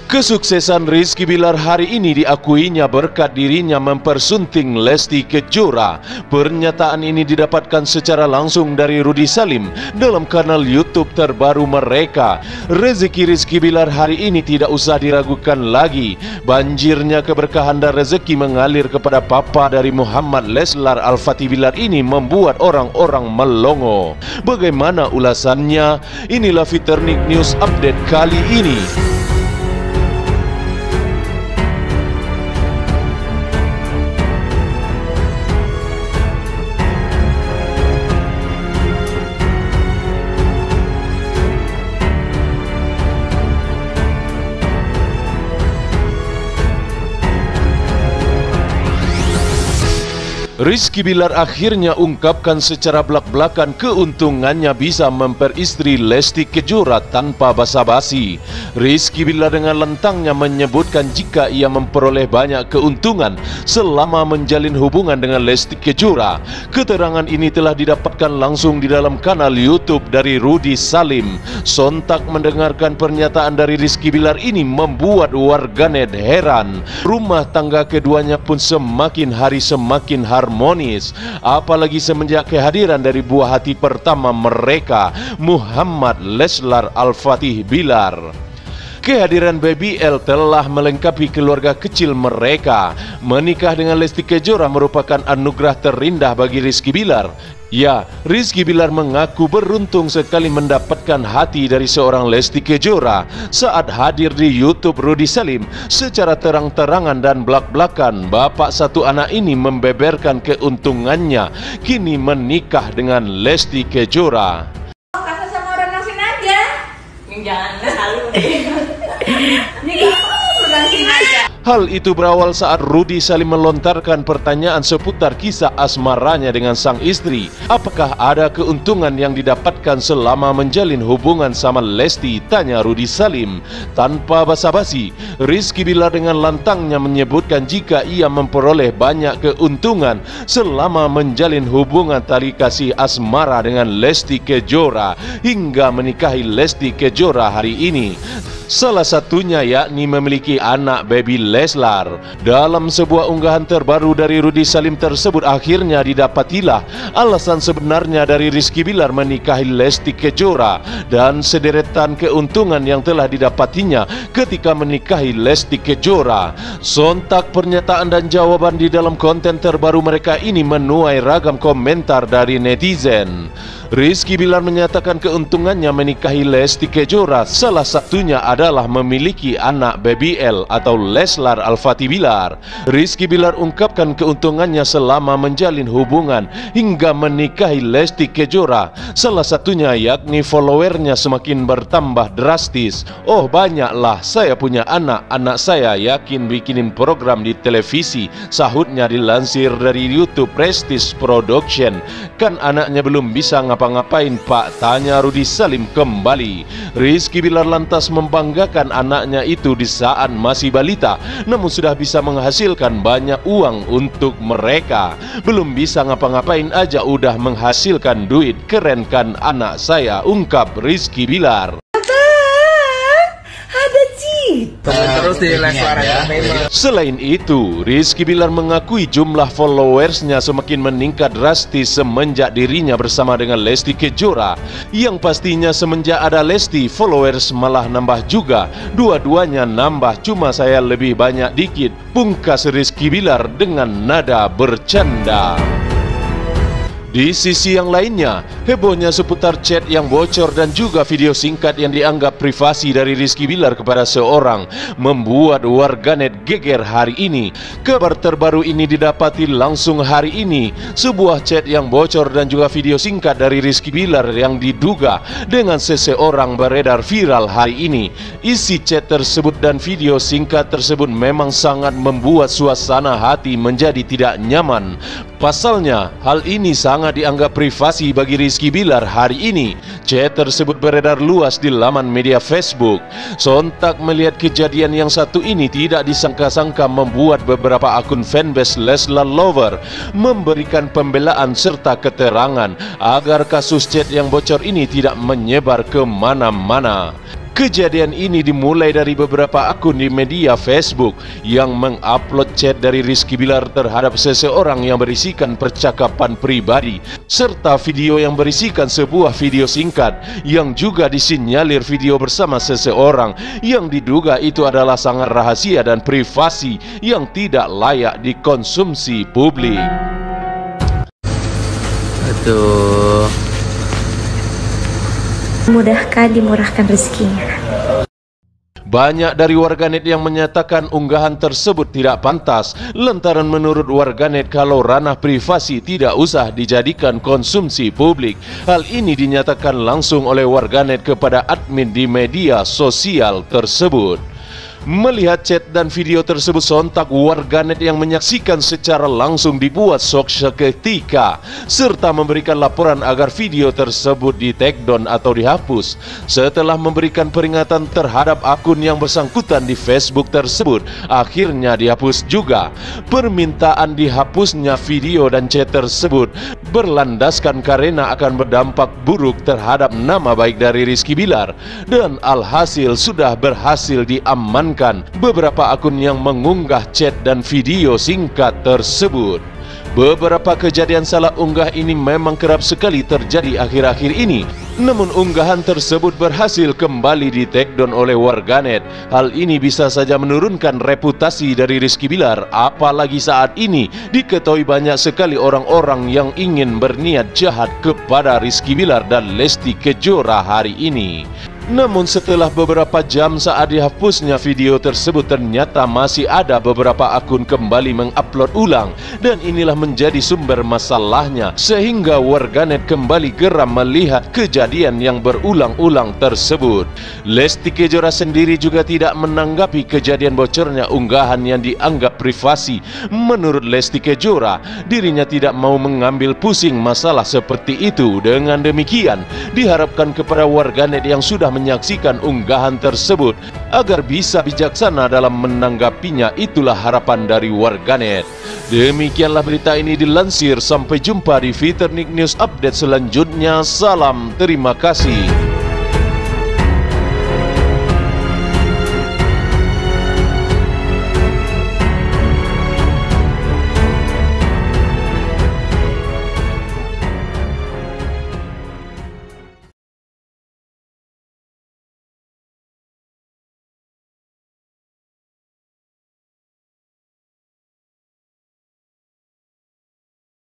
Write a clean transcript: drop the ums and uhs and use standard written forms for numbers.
Kesuksesan Rizky Bilar hari ini diakuinya berkat dirinya mempersunting Lesti Kejora. Pernyataan ini didapatkan secara langsung dari Rudy Salim dalam kanal YouTube terbaru mereka. Rezeki Rizky Bilar hari ini tidak usah diragukan lagi. Banjirnya keberkahan dan rezeki mengalir kepada papa dari Muhammad Leslar Al-Fatih Bilar ini membuat orang-orang melongo. Bagaimana ulasannya? Inilah Fiternik News Update kali ini. Rizky Bilar akhirnya ungkapkan secara belak-belakan keuntungannya bisa memperistri Lesti Kejora tanpa basa-basi. Rizky Bilar dengan lantangnya menyebutkan jika ia memperoleh banyak keuntungan selama menjalin hubungan dengan Lesti Kejora. Keterangan ini telah didapatkan langsung di dalam kanal YouTube dari Rudy Salim. Sontak mendengarkan pernyataan dari Rizky Bilar ini membuat warganet heran. Rumah tangga keduanya pun semakin hari semakin harmonis, apalagi semenjak kehadiran dari buah hati pertama mereka, Muhammad Leslar Al-Fatih Bilar. Kehadiran Baby L telah melengkapi keluarga kecil mereka. Menikah dengan Lesti Kejora merupakan anugerah terindah bagi Rizky Bilar. Ya, Rizky Bilar mengaku beruntung sekali mendapatkan hati dari seorang Lesti Kejora saat hadir di YouTube Rudy Salim. Secara terang-terangan dan belak-belakan, bapak satu anak ini membeberkan keuntungannya kini menikah dengan Lesti Kejora. Kata sama orang nasin aja. Jangan selalu deh. Hal itu berawal saat Rudy Salim melontarkan pertanyaan seputar kisah asmaranya dengan sang istri. Apakah ada keuntungan yang didapatkan selama menjalin hubungan sama Lesti? Tanya Rudy Salim. Tanpa basa-basi, Rizky Bilar dengan lantangnya menyebutkan jika ia memperoleh banyak keuntungan selama menjalin hubungan tali kasih asmara dengan Lesti Kejora hingga menikahi Lesti Kejora hari ini. Salah satunya yakni memiliki anak Baby Leslar. Dalam sebuah unggahan terbaru dari Rudy Salim tersebut akhirnya didapatilah alasan sebenarnya dari Rizky Bilar menikahi Lesti Kejora dan sederetan keuntungan yang telah didapatinya ketika menikahi Lesti Kejora. Sontak pernyataan dan jawaban di dalam konten terbaru mereka ini menuai ragam komentar dari netizen. Rizky Bilar menyatakan keuntungannya menikahi Lesti Kejora salah satunya adalah memiliki anak Baby L atau Leslar Al-Fatih Bilar. Rizky Bilar ungkapkan keuntungannya selama menjalin hubungan hingga menikahi Lesti Kejora. Salah satunya yakni followernya semakin bertambah drastis. Oh banyaklah, saya punya anak saya yakin bikinin program di televisi, sahutnya dilansir dari YouTube Prestige Production. Kan anaknya belum bisa ngapa-ngapain Pak, tanya Rudy Salim kembali. Rizky Bilar lantas membanggakan anaknya itu di saat masih balita, namun sudah bisa menghasilkan banyak uang untuk mereka. Belum bisa ngapa-ngapain aja udah menghasilkan duit, keren kan anak saya, ungkap Rizky Bilar. Terus di Leslar Entertainment. Selain itu, Rizky Bilar mengakui jumlah followersnya semakin meningkat drastis semenjak dirinya bersama dengan Lesti Kejora. Yang pastinya semenjak ada Lesti, followers malah nambah juga. Dua-duanya nambah, cuma saya lebih banyak dikit, pungkas Rizky Bilar dengan nada bercanda. Di sisi yang lainnya, hebohnya seputar chat yang bocor dan juga video singkat yang dianggap privasi dari Rizky Bilar kepada seorang membuat warganet geger hari ini. Kabar terbaru ini didapati langsung hari ini. Sebuah chat yang bocor dan juga video singkat dari Rizky Bilar yang diduga dengan seseorang beredar viral hari ini. Isi chat tersebut dan video singkat tersebut memang sangat membuat suasana hati menjadi tidak nyaman. Pasalnya, hal ini sangat dianggap privasi bagi Rizky Bilar hari ini. Chat tersebut beredar luas di laman media Facebook. Sontak melihat kejadian yang satu ini tidak disangka-sangka membuat beberapa akun fanbase Leslar Lover memberikan pembelaan serta keterangan agar kasus chat yang bocor ini tidak menyebar kemana-mana. Kejadian ini dimulai dari beberapa akun di media Facebook yang mengupload chat dari Rizky Bilar terhadap seseorang yang berisikan percakapan pribadi, serta video yang berisikan sebuah video singkat yang juga disinyalir video bersama seseorang yang diduga itu adalah sangat rahasia dan privasi yang tidak layak dikonsumsi publik. Aduh. Mudahkah dimurahkan rezekinya? Banyak dari warganet yang menyatakan unggahan tersebut tidak pantas lantaran menurut warganet kalau ranah privasi tidak usah dijadikan konsumsi publik. Hal ini dinyatakan langsung oleh warganet kepada admin di media sosial tersebut. Melihat chat dan video tersebut, sontak warganet yang menyaksikan secara langsung dibuat shock seketika serta memberikan laporan agar video tersebut di-take-down atau dihapus. Setelah memberikan peringatan terhadap akun yang bersangkutan di Facebook tersebut, akhirnya dihapus juga. Permintaan dihapusnya video dan chat tersebut berlandaskan karena akan berdampak buruk terhadap nama baik dari Rizky Bilar, dan alhasil sudah berhasil diamankan beberapa akun yang mengunggah chat dan video singkat tersebut. Beberapa kejadian salah unggah ini memang kerap sekali terjadi akhir-akhir ini. Namun unggahan tersebut berhasil kembali di-take-down oleh warganet. Hal ini bisa saja menurunkan reputasi dari Rizky Bilar, apalagi saat ini diketahui banyak sekali orang-orang yang ingin berniat jahat kepada Rizky Bilar dan Lesti Kejora hari ini. Namun setelah beberapa jam saat dihapusnya video tersebut, ternyata masih ada beberapa akun kembali mengupload ulang, dan inilah menjadi sumber masalahnya sehingga warganet kembali geram melihat kejadian yang berulang-ulang tersebut. Lesti Kejora sendiri juga tidak menanggapi kejadian bocornya unggahan yang dianggap privasi. Menurut Lesti Kejora, dirinya tidak mau mengambil pusing masalah seperti itu. Dengan demikian, diharapkan kepada warganet yang sudah menyaksikan unggahan tersebut agar bisa bijaksana dalam menanggapinya. Itulah harapan dari warganet. Demikianlah berita ini dilansir. Sampai jumpa di Fiturnik News Update selanjutnya. Salam, terima kasih.